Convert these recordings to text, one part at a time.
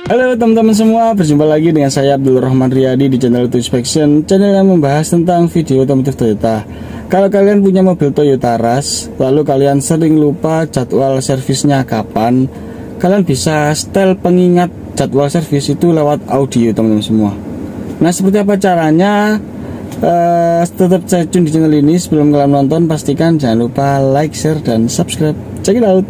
Halo teman-teman semua, berjumpa lagi dengan saya Abdul Rahman Riyadi di channel Inspection, channel yang membahas tentang video otomotif Toyota. Kalau kalian punya mobil Toyota Rush, lalu kalian sering lupa jadwal servisnya kapan, kalian bisa setel pengingat jadwal servis itu lewat audio teman-teman semua. Nah, seperti apa caranya? Tetap stay tune di channel ini. Sebelum kalian nonton, pastikan jangan lupa like, share, dan subscribe. Check it out.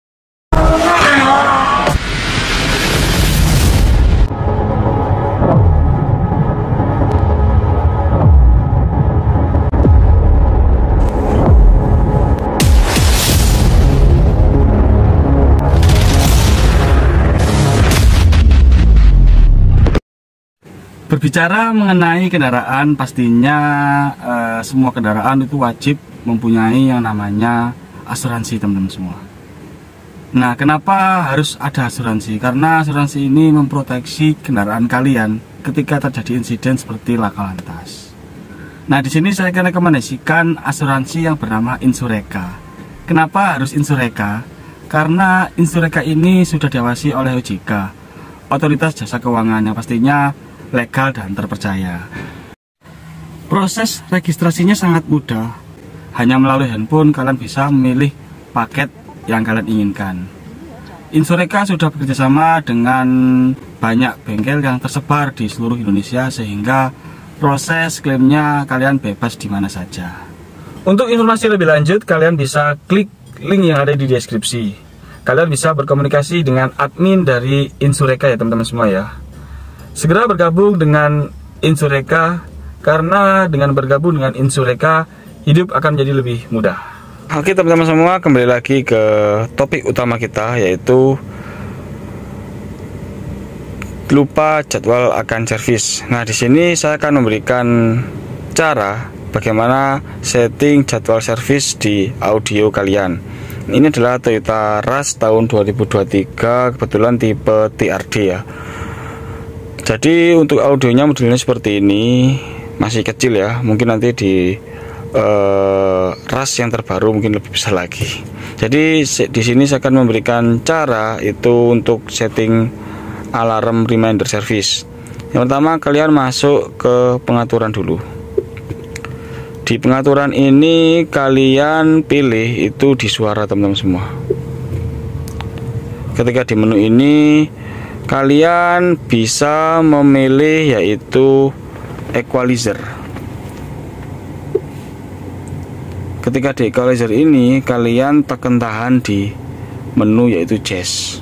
Berbicara mengenai kendaraan, pastinya semua kendaraan itu wajib mempunyai yang namanya asuransi teman-teman semua. Nah, kenapa harus ada asuransi? Karena asuransi ini memproteksi kendaraan kalian ketika terjadi insiden seperti laka lantas. Nah, di sini saya akan rekomendasikan asuransi yang bernama Insureka. Kenapa harus Insureka? Karena Insureka ini sudah diawasi oleh OJK, Otoritas Jasa Keuangan, yang pastinya legal dan terpercaya. Proses registrasinya sangat mudah. Hanya melalui handphone kalian bisa memilih paket yang kalian inginkan. Insureka sudah bekerjasama dengan banyak bengkel yang tersebar di seluruh Indonesia, sehingga proses klaimnya kalian bebas di mana saja. Untuk informasi lebih lanjut, kalian bisa klik link yang ada di deskripsi. Kalian bisa berkomunikasi dengan admin dari Insureka ya teman-teman semua ya. Segera bergabung dengan Insureka, karena dengan bergabung dengan Insureka, hidup akan menjadi lebih mudah. Oke teman-teman semua, kembali lagi ke topik utama kita, yaitu lupa jadwal akan servis. Nah, di sini saya akan memberikan cara bagaimana setting jadwal servis di audio kalian. Ini adalah Toyota Rush tahun 2023, kebetulan tipe TRD ya. Jadi untuk audionya modelnya seperti ini, masih kecil ya. Mungkin nanti di Rush yang terbaru mungkin lebih besar lagi. Jadi di sini saya akan memberikan cara itu untuk setting alarm reminder service. Yang pertama, kalian masuk ke pengaturan dulu. Di pengaturan ini kalian pilih itu di suara teman-teman semua. Ketika di menu ini kalian bisa memilih yaitu equalizer. Ketika di equalizer ini kalian tekan tahan di menu yaitu jazz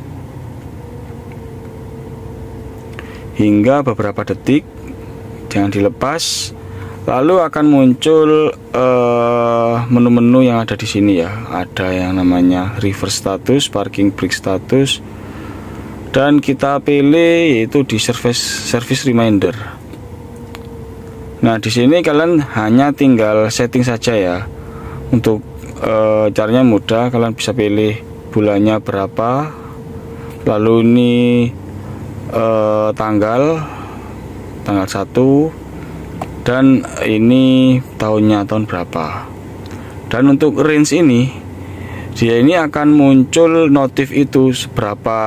hingga beberapa detik, jangan dilepas. Lalu akan muncul menu-menu yang ada di sini ya. Ada yang namanya reverse status, parking brake status, dan kita pilih yaitu di service reminder. Nah, di sini kalian hanya tinggal setting saja ya. Untuk caranya mudah, kalian bisa pilih bulannya berapa, lalu ini tanggal 1, dan ini tahunnya tahun berapa. Dan untuk range ini, dia ini akan muncul notif itu seberapa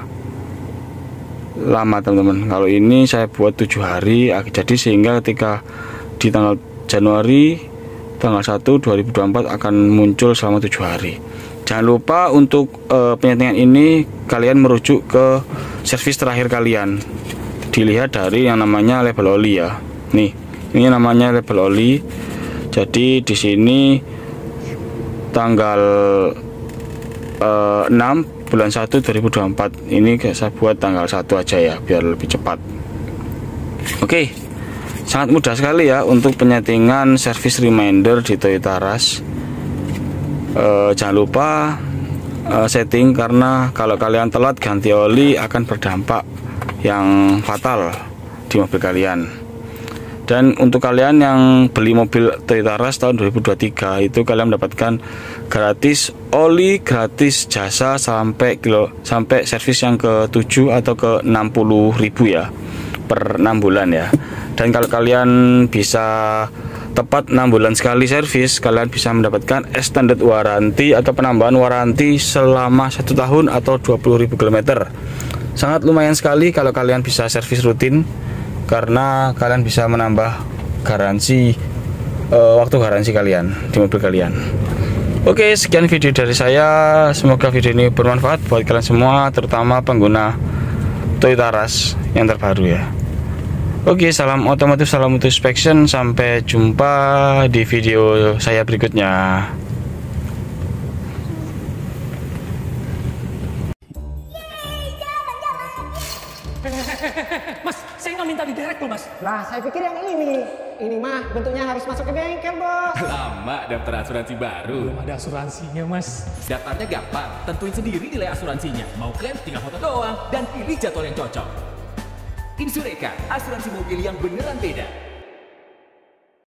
lama teman-teman. Kalau ini saya buat 7 hari, jadi sehingga ketika di tanggal Januari tanggal 1 2024 akan muncul selama 7 hari. Jangan lupa untuk penyetingan ini kalian merujuk ke servis terakhir kalian. Dilihat dari yang namanya label oli ya. Nih, ini namanya label oli. Jadi di sini tanggal 6 bulan 1 2024, ini saya buat tanggal 1 aja ya biar lebih cepat. Oke, sangat mudah sekali ya untuk penyetingan service reminder di Toyota Rush. Jangan lupa setting, karena kalau kalian telat ganti oli akan berdampak yang fatal di mobil kalian. Dan untuk kalian yang beli mobil Toyota Rush tahun 2023 itu kalian mendapatkan gratis oli, gratis jasa sampai servis yang ke-7 atau ke-60.000 ya per 6 bulan ya. Dan kalau kalian bisa tepat 6 bulan sekali servis, kalian bisa mendapatkan extended warranty atau penambahan warranty selama 1 tahun atau 20.000 km Sangat lumayan sekali kalau kalian bisa servis rutin, karena kalian bisa menambah garansi, waktu garansi kalian di mobil kalian. Oke, sekian video dari saya. Semoga video ini bermanfaat buat kalian semua, terutama pengguna Toyota Rush yang terbaru ya. Oke, salam otomotif, salam inspection. Sampai jumpa di video saya berikutnya. Mas, saya nggak minta diderek loh, Mas. Lah, saya pikir yang ini. Ini mah bentuknya harus masuk ke bengkel, Bos. Lama daftar asuransi baru. Belum ada asuransinya, Mas. Daftarnya gampang, tentuin sendiri nilai asuransinya. Mau klaim tinggal foto doang dan pilih jadwal yang cocok. Insureka, asuransi mobil yang beneran beda.